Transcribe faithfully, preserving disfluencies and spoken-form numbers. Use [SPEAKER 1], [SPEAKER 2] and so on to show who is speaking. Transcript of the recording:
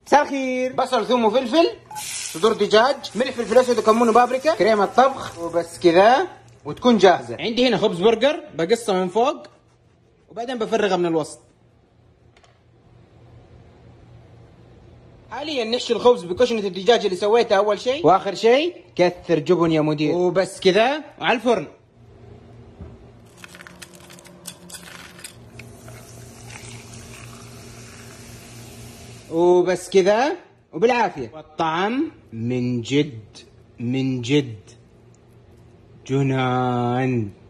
[SPEAKER 1] مساء الخير. بصل ثوم وفلفل، صدور دجاج، ملح فلفل اسود وكمون وبابريكا، كريمة طبخ، وبس كذا وتكون جاهزة. عندي هنا خبز برجر بقصه من فوق وبعدين بفرغها من الوسط. حاليا نحشي الخبز بكشنة الدجاج اللي سويتها اول شيء، واخر شيء كثر جبن يا مدير، وبس كذا وعلى الفرن. وبس كذا وبالعافية. والطعم من جد من جد جنان.